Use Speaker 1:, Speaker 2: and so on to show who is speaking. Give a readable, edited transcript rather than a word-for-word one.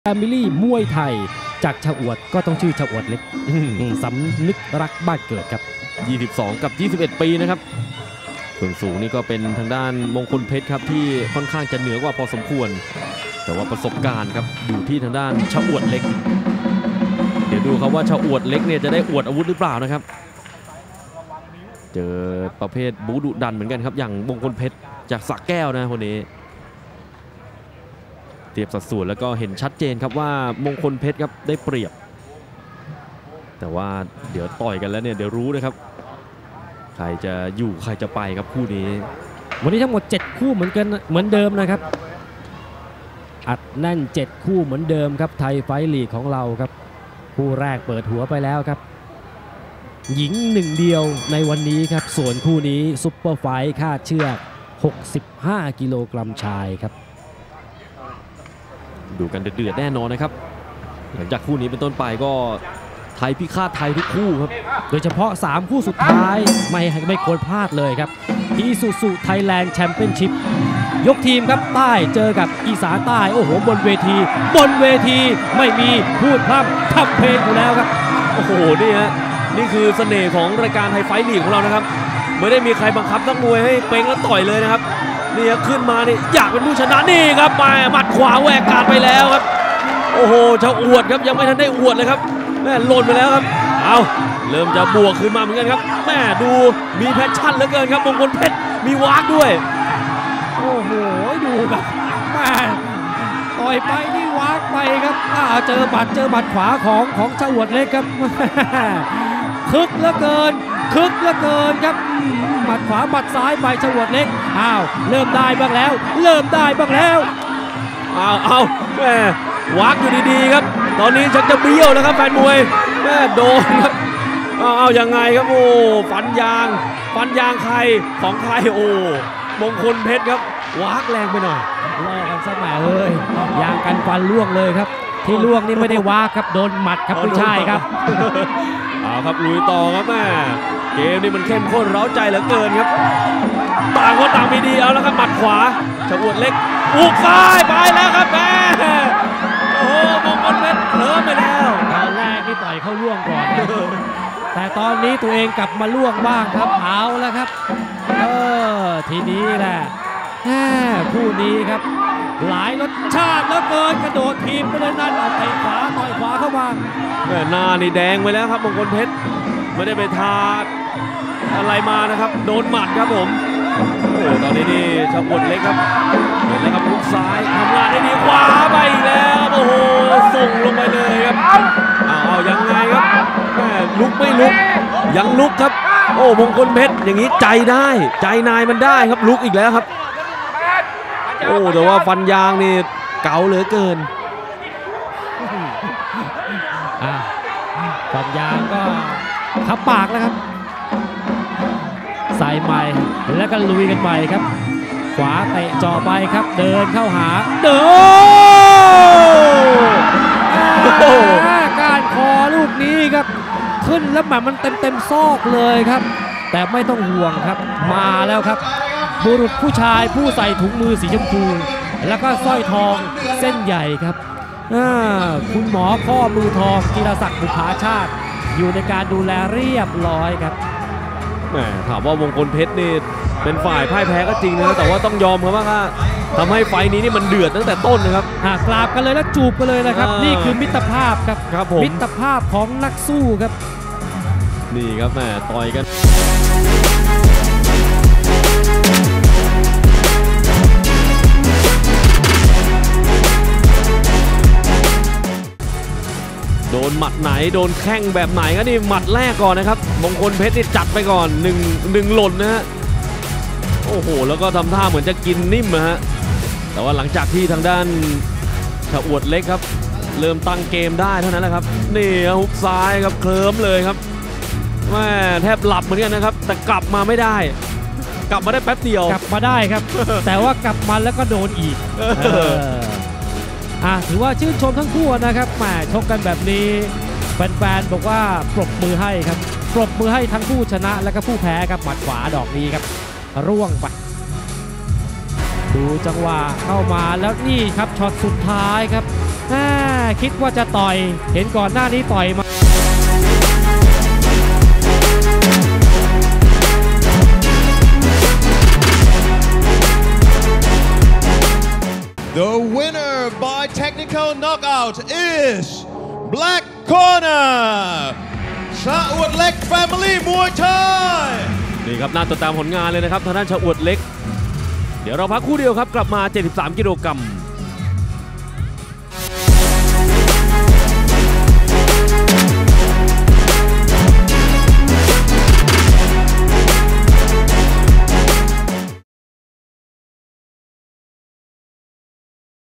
Speaker 1: แฟมิลี่มวยไทยจากชะอวดก็ต้องชื่อชะอวดเล็กสำนึกรักบ้านเกิดครับ
Speaker 2: 22กับ21ปีนะครับส่วนสูงนี่ก็เป็นทางด้านมงคลเพชรครับที่ค่อนข้างจะเหนือกว่าพอสมควรแต่ว่าประสบการณ์ครับอยู่ที่ทางด้านชะอวดเล็กเดี๋ยวดูครับว่าชะอวดเล็กเนี่ยจะได้อวดอาวุธหรือเปล่านะครับเจอประเภทบูดุดันเหมือนกันครับอย่างมงคลเพชรจากสระแก้วนะคนนี้เทียบสัดส่วนแล้วก็เห็นชัดเจนครับว่ามงคลเพชรครับได้เปรียบแต่ว่าเดี๋ยวต่อยกันแล้วเนี่ยเดี๋ยวรู้นะครับใครจะอยู่ใครจะไปครับคู่นี้
Speaker 1: วันนี้ทั้งหมด7คู่เหมือนกันเหมือนเดิมนะครับอัดแน่น7คู่เหมือนเดิมครับไทยไฟท์ลีกของเราครับคู่แรกเปิดหัวไปแล้วครับหญิง1เดียวในวันนี้ครับส่วนคู่นี้ซุปเปอร์ไฟท์คาดเชือก65กิโลกรัมชายครับ
Speaker 2: ดูกันเดือดแน่นอนนะครับหลังจากคู่นี้เป็นต้นไปก็ไทยพิฆาตไทยทุกคู่ครับ
Speaker 1: โดยเฉพาะ3คู่สุดท้ายไม่ควรพลาดเลยครับอีซูซูไทยแลนด์แชมเปี้ยนชิพยกทีมครับใต้เจอกับอีสานใต้โอ้โหบนเวทีไม่มีพูดพร่ำทำเพลงอยู่แล้วครับ
Speaker 2: โอ้โหนี่ฮะนี่คือเสน่ห์ของรายการไทยไฟท์ลีกของเรานะครับไม่ได้มีใครบังคับนักมวยให้เป่งแล้วต่อยเลยนะครับนี่ขึ้นมานี่อยากเป็นผู้ชนะนี่ครับมาหมัดขวาแหวกการไปแล้วครับโอ้โหชะอวดครับยังไม่ทันได้อวดเลยครับแม่หล่นไปแล้วครับเอาเริ่มจะบวกขึ้นมาเหมือนกันครับแม่ดูมีแพชชั่นเหลือเกินครับมงคลเพชรมีวากด้วย
Speaker 1: โอ้โหดูครับแม่ต่อยไปนี่วากไปครับเจอหมัดขวาของชะอวดเล็กครับคึกเหลือเกินครับหมัดขวาหมัดซ้ายไปชะอวดเล็กเริ่มได้บ้างแล้ว
Speaker 2: เอาแม่วากอยู่ดีๆครับตอนนี้ชักจะเบี้ยวแล้วครับแฟนมวยแม่โดนครับเอายังไงครับโอ้ฟันยางใครของใครโอ้มงคลเพชรครับวากแรงไปหน่อย
Speaker 1: ล่อกันซะแหมยางกันฟันล่วงเลยครับที่ล่วงนี่ไม่ได้วากครับโดนหมัดครับไม่ใช่ครับ
Speaker 2: เอาครับลุยต่อครับแม่เกมนี้มันเข้มข้นเร้าใจเหลือเกินครับต่างคนต่างมีดีเอาแล้วครับหมัดขวาชะอวดเล็กอุกซ้ายไปแล้วครับแม่โอ้มงคลเพชรเผลอไปแล้ว
Speaker 1: ตอนแรกที่ต่อยเข้าล่วงก่อนแต่ตอนนี้ตัวเองกลับมาล่วงบ้างครับเอาแล้วครับทีนี้แหละคู่นี้ครับหลายรสชาติแล้วเกินกระโดดทีมไปเลยนั่นเอาเตะขวาต่อยขวาเข้ามา
Speaker 2: หน้านี่แดงไปแล้วครับมงคลเพชรไม่ได้ไปทาอะไรมานะครับโดนหมัดครับผมโอ้ตอนนี้นี่ชะอวดเล็กครับเห็นแล้วครับลุกซ้ายทำงานได้ดีขวาไปอีกแล้วโอ้โหส่งลงไปเลยครับเอายังไงครับลุกไม่ลุกยังลุกครับโอ้มงคลเพชรอย่างนี้ใจนายมันได้ครับลุกอีกแล้วครับโอ้แต่ว่าฟันยางนี่เก๋าเหลือเกิน
Speaker 1: ฟันยางก็ขับปากแล้วครับใส่ใหม่แล้วก็ลุยกันใหม่ครับขวาเตะจ่อไปครับเดินเข้าหาก้านคอลูกนี้ครับขึ้นแล้วมันเต็มซอกเลยครับแต่ไม่ต้องห่วงครับมาแล้วครับบุรุษผู้ชายผู้ใส่ถุงมือสีชมพูแล้วก็สร้อยทองเส้นใหญ่ครับคุณหมอข้อมือทองกีรศักดิ์บุภาชาติอยู่ในการดูแลเรียบร้อยครับ
Speaker 2: แหมถามว่ามงคลเพชรนี่เป็นฝ่ายพ่ายแพ้ก็จริงนะแต่ว่าต้องยอมครับว่าทำให้ไฟนี้นี่มันเดือดตั้งแต่ต้นนะครับ
Speaker 1: กราบกันเลยแล้วจูบกันเลยนะครับนี่คือมิตรภาพครับมิตรภาพของนักสู้ครับ
Speaker 2: นี่ครับแหมต่อยกันโดนหมัดไหนโดนแข้งแบบไหนก็นี่หมัดแรกก่อนนะครับมงคลเพชรนี่จัดไปก่อนหนึ่งหล่นนะฮะโอ้โหแล้วก็ทำท่าเหมือนจะกินนิ่มนะฮะแต่ว่าหลังจากที่ทางด้านชะอวดเล็กครับเริ่มตั้งเกมได้เท่านั้นแหละครับนี่ฮุกซ้ายครับเคลิ้มเลยครับแม่แทบหลับเหมือนกันนะครับแต่กลับมาไม่ได้กลับมาได้แป๊บเดียว
Speaker 1: กลับมาได้ครับ แต่ว่ากลับมาแล้วก็โดนอีกถือว่าชื่นชมทั้งคู่นะครับแหมชกกันแบบนี้แฟนๆบอกว่าปรบมือให้ครับปรบมือให้ทั้งผู้ชนะและก็ผู้แพ้ครับหมัดขวาดอกนี้ครับร่วงไปดูจังหวะเข้ามาแล้วนี่ครับช็อตสุดท้ายครับคิดว่าจะต่อยเห็นก่อนหน้านี้ต่อยมา
Speaker 3: The winner by technical knockout is Black Corner ชาอวดเล็ก Family Muay Thai
Speaker 2: นี่ครับน่าติดตามผลงานเลยนะครับทางด้านชาอวดเล็กเดี๋ยวเราพักครู่เดียวครับกลับมา73กิโลกรัม